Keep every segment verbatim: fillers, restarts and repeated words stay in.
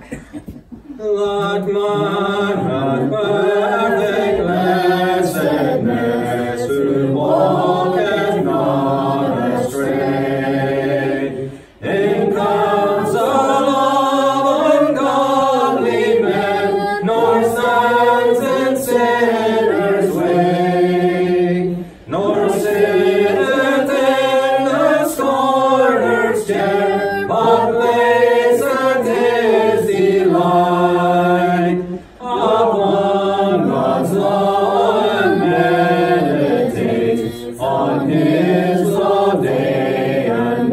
Let man have perfect blessedness, who walketh not astray. In counsel of ungodly men, nor stands in sinners' way, nor sitteth in the scorner's chair, but placeth his delight upon God's law and meditates on his law day and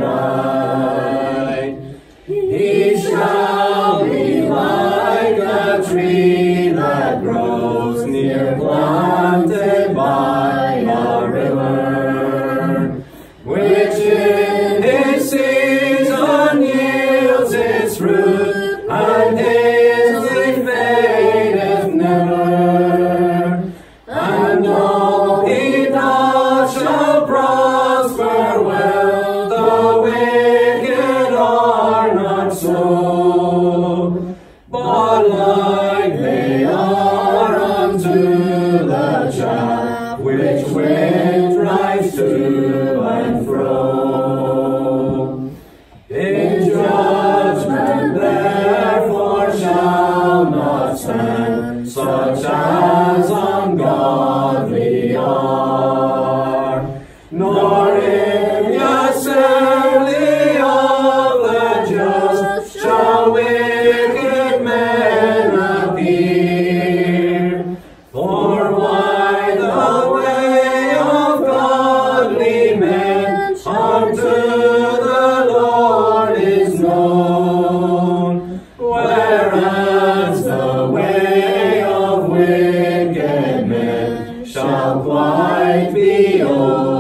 night. He shall be like a tree that grows near planted by a river, which in his season yields its fruit, and his leaf fadeth never. And all he doth shall prosper well, the wicked are not so, but like they are unto the chaff, which wind drives to and fro. In judgment therefore shall not stand such as ungodly are, nor in the assembly of the just shall wicked men appear. For why the way of godly men unto the Lord is known, whereas the way of wicked men shall quite be over.